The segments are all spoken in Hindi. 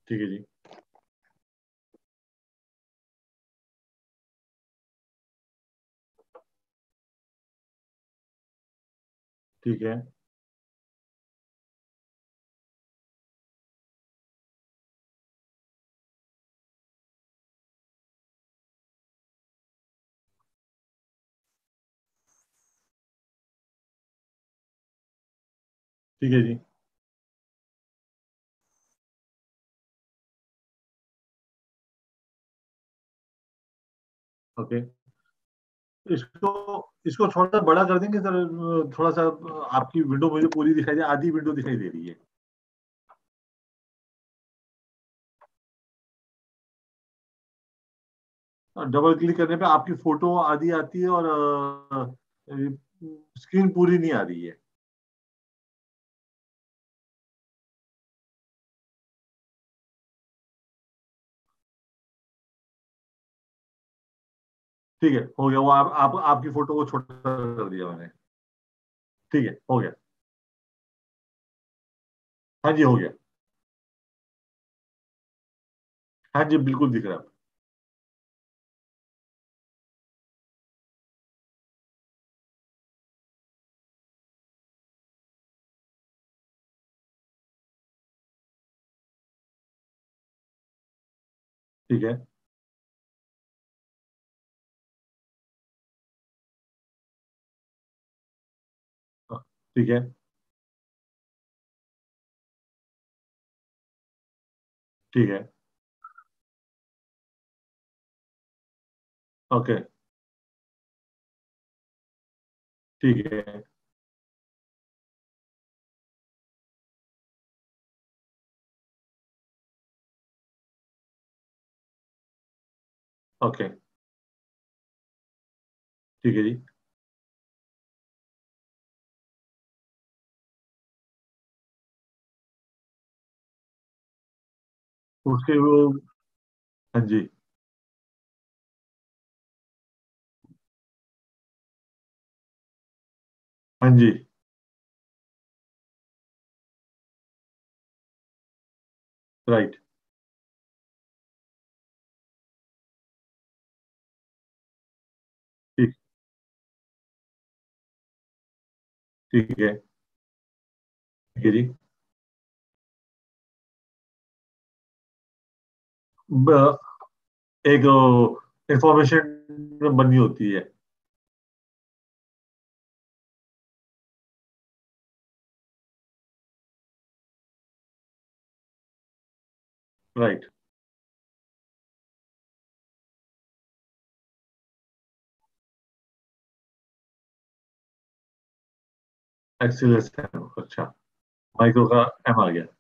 ठीक है जी। ठीक है। ठीक है जी। ओके। इसको इसको थोड़ा सा बड़ा कर देंगे सर, थोड़ा सा। आपकी विंडो मुझे पूरी दिखाई दे, आधी विंडो दिखाई दे रही है। डबल क्लिक करने पे आपकी फोटो आधी आती है और स्क्रीन पूरी नहीं आ रही है। ठीक है, हो गया वो। आप आपकी फोटो को छोटा कर दिया मैंने। ठीक है, हो गया। हाँ जी, हो गया। हाँ जी, बिल्कुल दिख रहा है। ठीक है। ठीक है। ठीक है। ओके। ठीक है। ओके। ठीक है जी। उसके वो। हाँ जी। हाँ जी। राइट। ठीक। ठीक है। ठीक है जी। ब- एक इंफॉर्मेशन बननी होती है। राइट। एक्सीलरेशन, अच्छा। माइक्रो का एम आ गया।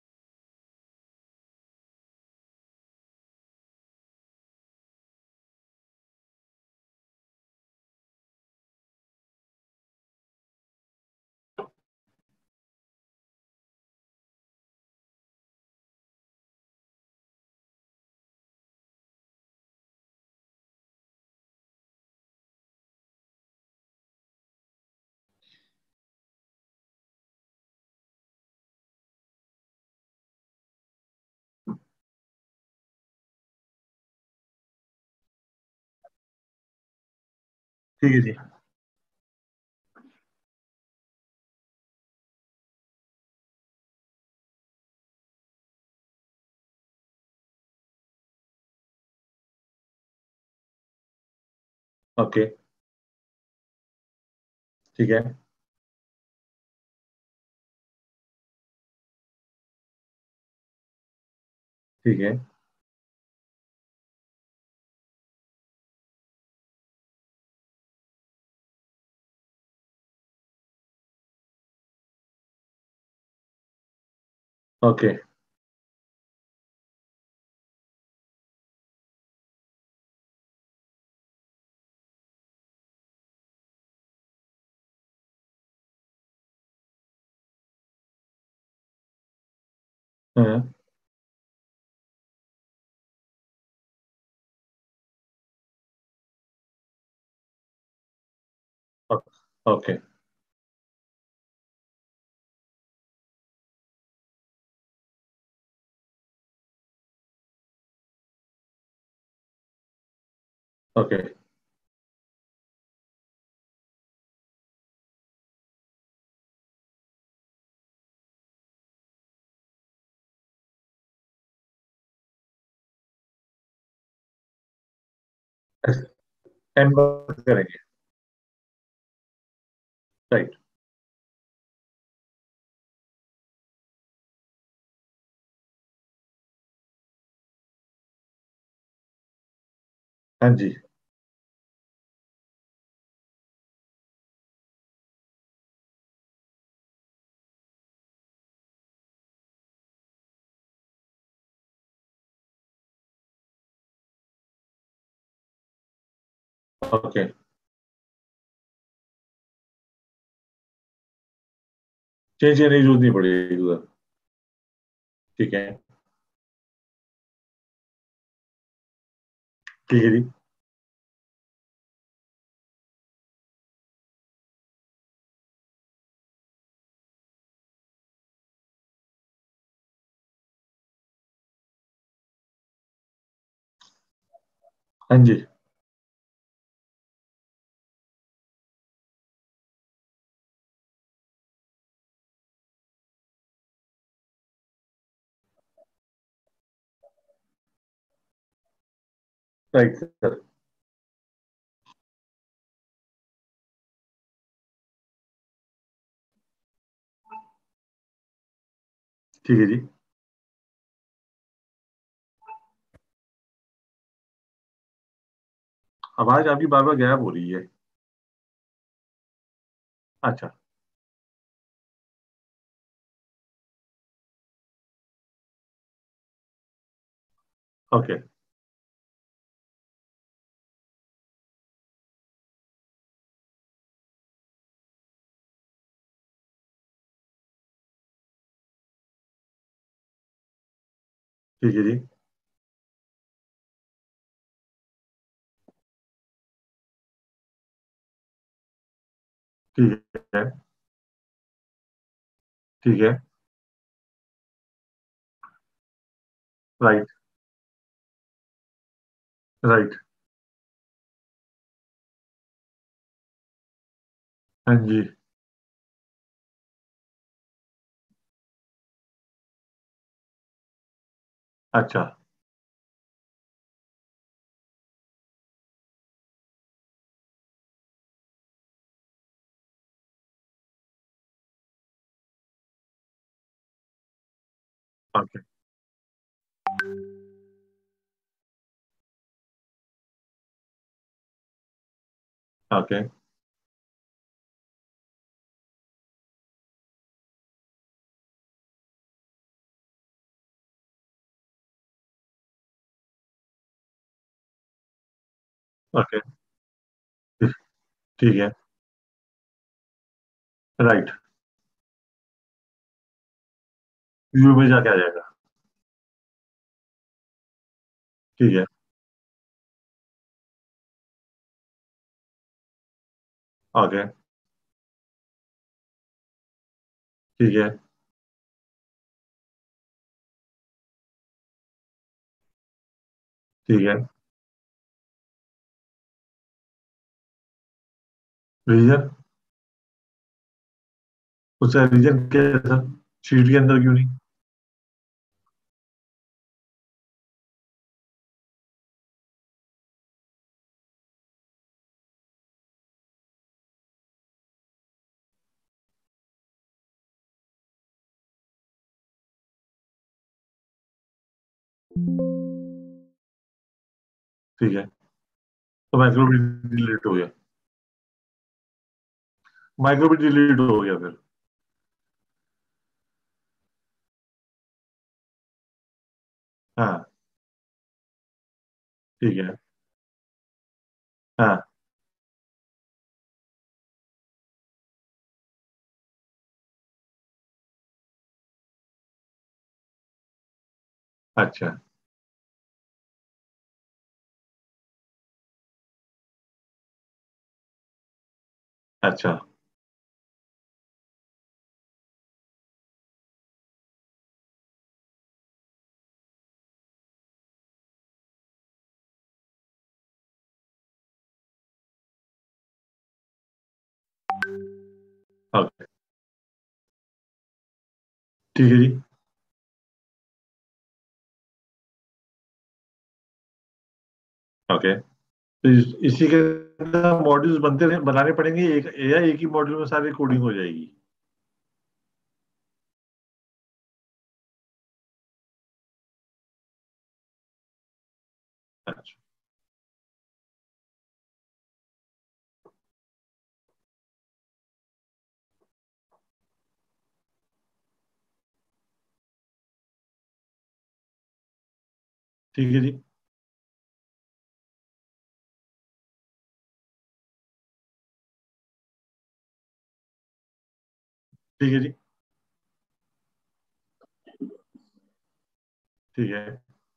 ठीक है जी। ओके। ठीक है। ठीक है। ओके। हाँ। ओके। ओके। एम करेंगे। राइट। हाँ जी। ओके। चेंज करने की जरूरत नहीं पड़ेगी उधर। ठीक है। ठीक है जी। हाँ जी। Right sir. ठीक है जी। आवाज आपकी बार बार गायब हो रही है। अच्छा। ओके। ठीक है जी। ठीक है। ठीक है। राइट। राइट। हाँ जी। अच्छा। ओके। ओके। ओके। ठीक है। राइट। व्यू में जाके आ जाएगा। ठीक है। ओके। ठीक है। ठीक है। रीजन। उसका रीजन क्या है सर? शीट के अंदर क्यों नहीं? ठीक है। तो माइक्रो भी डिलीट हो गया। माइक्रो भी डिलीट हो गया फिर। हाँ। ठीक है। हाँ। अच्छा। अच्छा। ओके। ठीक है जी। ओके। तो इसी के अंदर मॉड्यूल्स बनते रहे, बनाने पड़ेंगे एक, या एक ही मॉड्यूल में सारी कोडिंग हो जाएगी? अच्छा। ठीक है जी। ठीक है जी। ठीक है।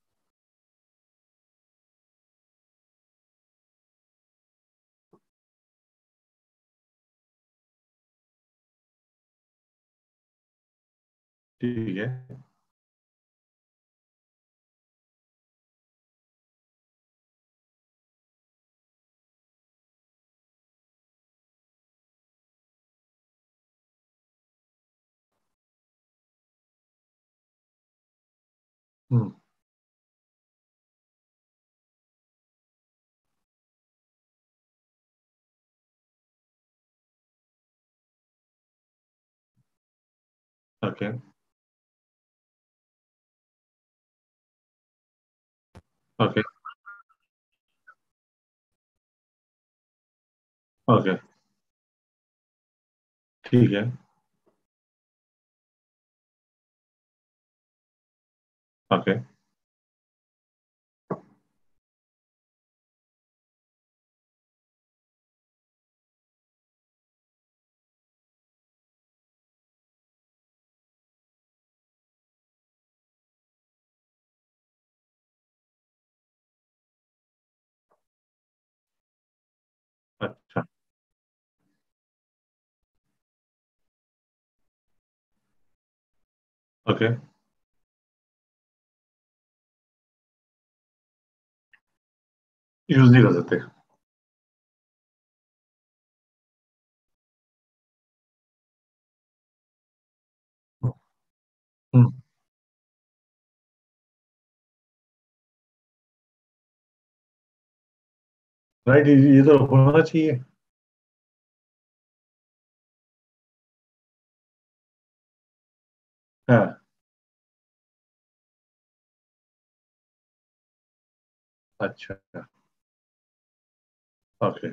ठीक है। हम्म। ओके। ओके। ओके। ठीक है। ओके। अच्छा। ओके। यूज नहीं कर सकते। हम्म। राइट, ये तो होना चाहिए। हाँ। अच्छा। ओके।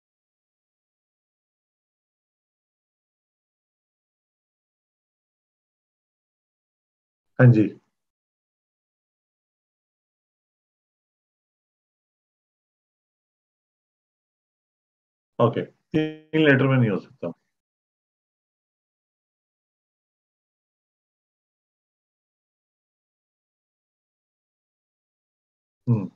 हाँ जी। ओके, 3 लेटर में नहीं हो सकता। हम्म।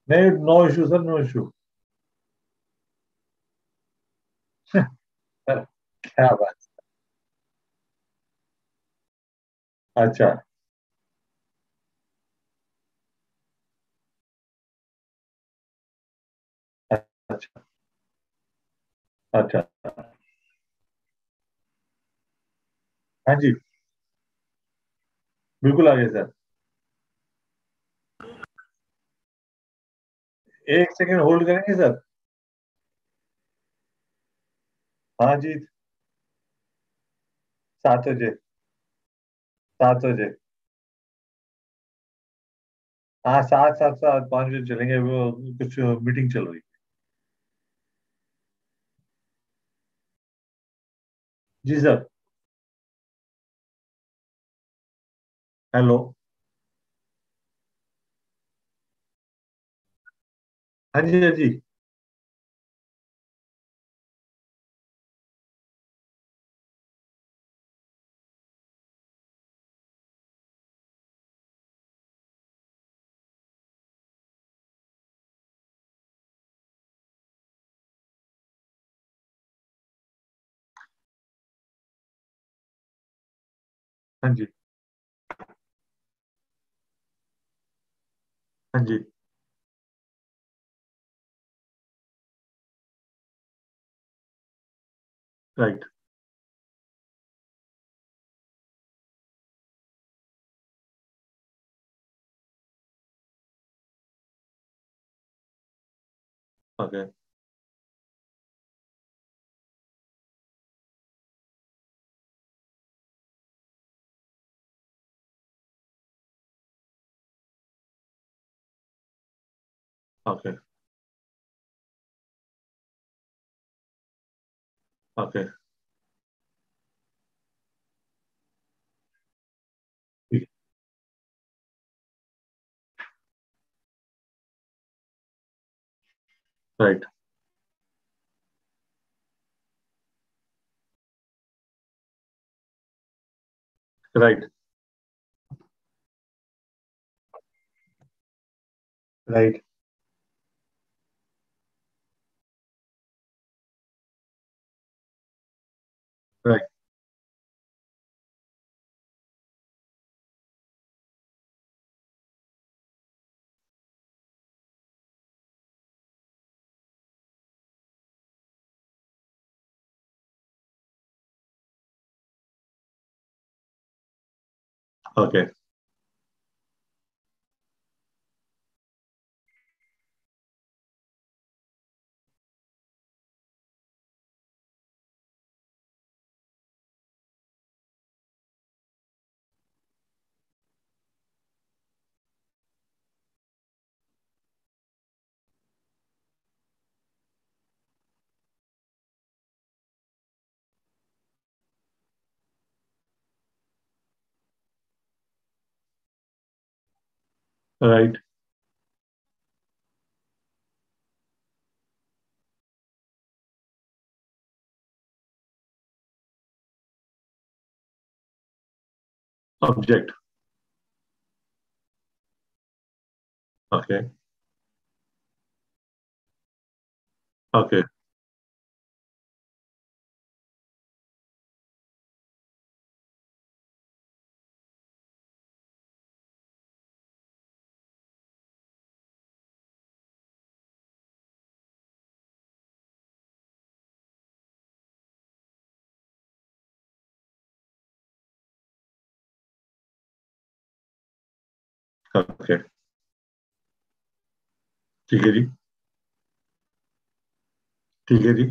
नहीं, no issue sir, no issue. क्या बात। अच्छा। अच्छा। अच्छा। हाँ जी, बिल्कुल आगे सर। एक सेकंड होल्ड करेंगे सर। हाँ जी। 7 बजे। 7 बजे। हाँ, 7, 7, 5 बजे चलेंगे, वो कुछ मीटिंग चल रही। जी सर। हेलो। हाँ जी, हाँ जी। हाँ जी। हाँ जी। Right. Okay. Okay. Okay. Right. Right. Right. Right. Okay. Right. Object. Okay. Okay. Okay. ठीक है जी। ठीक है जी।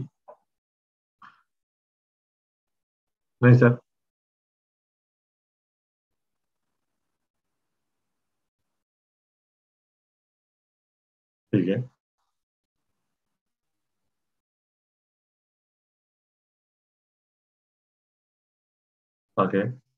नहीं सर। ठीक है। ओके।